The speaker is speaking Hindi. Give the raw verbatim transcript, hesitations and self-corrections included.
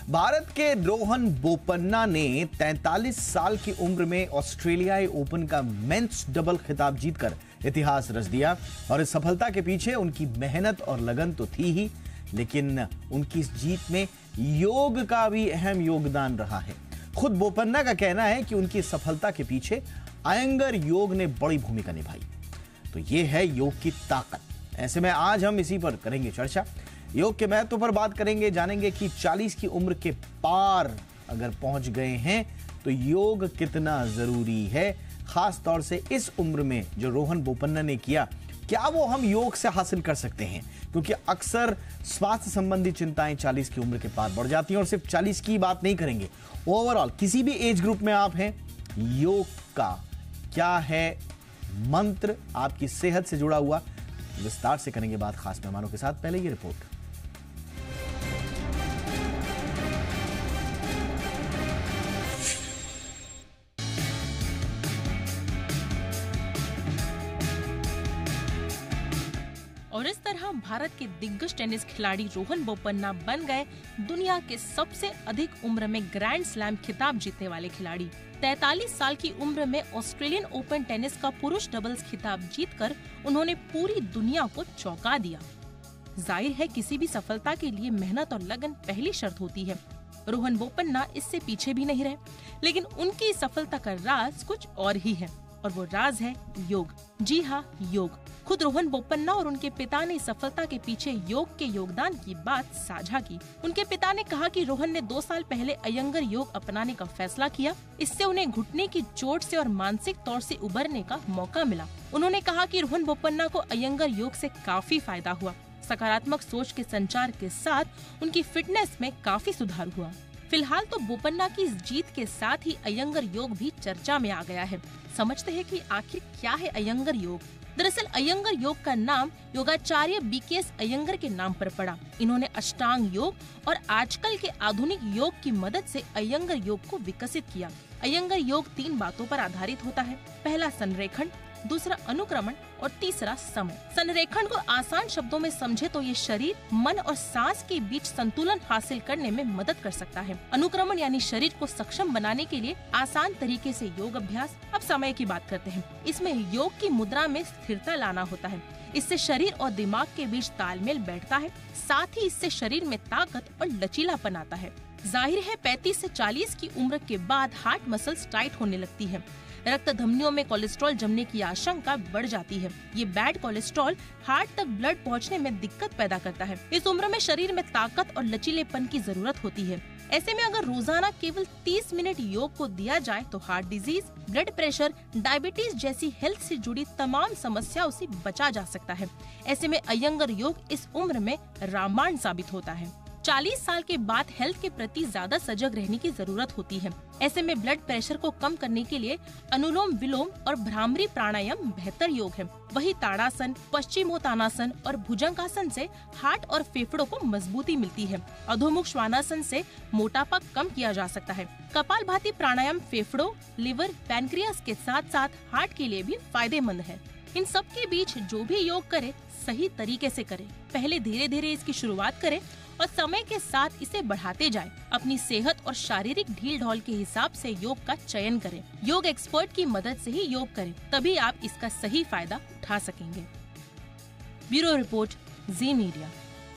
भारत के रोहन बोपन्ना ने तैंतालीस साल की उम्र में ऑस्ट्रेलियाई ओपन का मेंस डबल खिताब जीतकर इतिहास रच दिया। और इस सफलता के पीछे उनकी मेहनत और लगन तो थी ही, लेकिन उनकी इस जीत में योग का भी अहम योगदान रहा है। खुद बोपन्ना का कहना है कि उनकी सफलता के पीछे अयंगर योग ने बड़ी भूमिका निभाई। तो ये है योग की ताकत। ऐसे में आज हम इसी पर करेंगे चर्चा। योग के महत्व पर बात करेंगे, जानेंगे कि चालीस की उम्र के पार अगर पहुंच गए हैं तो योग कितना जरूरी है। खास तौर से इस उम्र में जो रोहन बोपन्ना ने किया, क्या वो हम योग से हासिल कर सकते हैं? क्योंकि अक्सर स्वास्थ्य संबंधी चिंताएं चालीस की उम्र के पार बढ़ जाती हैं। और सिर्फ चालीस की बात नहीं करेंगे, ओवरऑल किसी भी एज ग्रुप में आप हैं, योग का क्या है मंत्र आपकी सेहत से जुड़ा हुआ, विस्तार से करेंगे बात खास मेहमानों के साथ। पहले ये रिपोर्ट। और इस तरह भारत के दिग्गज टेनिस खिलाड़ी रोहन बोपन्ना बन गए दुनिया के सबसे अधिक उम्र में ग्रैंड स्लैम खिताब जीतने वाले खिलाड़ी। तैंतालीस साल की उम्र में ऑस्ट्रेलियन ओपन टेनिस का पुरुष डबल्स खिताब जीतकर उन्होंने पूरी दुनिया को चौंका दिया। जाहिर है किसी भी सफलता के लिए मेहनत और लगन पहली शर्त होती है। रोहन बोपन्ना इससे पीछे भी नहीं रहे, लेकिन उनकी सफलता का राज कुछ और ही है, और वो राज है योग। जी हाँ, योग। खुद रोहन बोपन्ना और उनके पिता ने सफलता के पीछे योग के योगदान की बात साझा की। उनके पिता ने कहा कि रोहन ने दो साल पहले अयंगर योग अपनाने का फैसला किया। इससे उन्हें घुटने की चोट से और मानसिक तौर से उबरने का मौका मिला। उन्होंने कहा कि रोहन बोपन्ना को अयंगर योग से काफी फायदा हुआ। सकारात्मक सोच के संचार के साथ उनकी फिटनेस में काफी सुधार हुआ। फिलहाल तो बोपन्ना की इस जीत के साथ ही अयंगर योग भी चर्चा में आ गया है। समझते हैं कि आखिर क्या है अयंगर योग। दरअसल अयंगर योग का नाम योगाचार्य बीकेएस अयंगर के नाम पर पड़ा। इन्होंने अष्टांग योग और आजकल के आधुनिक योग की मदद से अयंगर योग को विकसित किया। अयंगर योग तीन बातों पर आधारित होता है। पहला संरेखण, दूसरा अनुक्रमण और तीसरा समय। संरेखण को आसान शब्दों में समझे तो ये शरीर, मन और सांस के बीच संतुलन हासिल करने में मदद कर सकता है। अनुक्रमण यानी शरीर को सक्षम बनाने के लिए आसान तरीके से योग अभ्यास। अब समय की बात करते हैं। इसमें योग की मुद्रा में स्थिरता लाना होता है। इससे शरीर और दिमाग के बीच तालमेल बैठता है। साथ ही इससे शरीर में ताकत और लचीलापन आता है। जाहिर है पैंतीस से चालीस की उम्र के बाद हार्ट मसल्स टाइट होने लगती है। रक्त धमनियों में कोलेस्ट्रॉल जमने की आशंका बढ़ जाती है। ये बैड कोलेस्ट्रॉल हार्ट तक ब्लड पहुंचने में दिक्कत पैदा करता है। इस उम्र में शरीर में ताकत और लचीलेपन की जरूरत होती है। ऐसे में अगर रोजाना केवल तीस मिनट योग को दिया जाए तो heart disease, blood pressure, diabetes जैसी हेल्थ से जुड़ी तमाम समस्याओं से बचा जा सकता है। ऐसे में अयंगर योग इस उम्र में रामबाण साबित होता है। चालीस साल के बाद हेल्थ के प्रति ज्यादा सजग रहने की जरूरत होती है। ऐसे में ब्लड प्रेशर को कम करने के लिए अनुलोम विलोम और भ्रामरी प्राणायाम बेहतर योग है। वही ताड़ासन, पश्चिमोत्तानासन और भुजंगासन से हार्ट और फेफड़ों को मजबूती मिलती है। अधोमुख श्वानासन से मोटापा कम किया जा सकता है। कपालभाति प्राणायाम फेफड़ों, लिवर, पैनक्रियास के साथ साथ हार्ट के लिए भी फायदेमंद है। इन सब के बीच जो भी योग करे सही तरीके से करे। पहले धीरे धीरे इसकी शुरुआत करें और समय के साथ इसे बढ़ाते जाएं। अपनी सेहत और शारीरिक ढील ढाल के हिसाब से योग का चयन करें। योग एक्सपर्ट की मदद से ही योग करें, तभी आप इसका सही फायदा उठा सकेंगे। Bureau report, Zee media.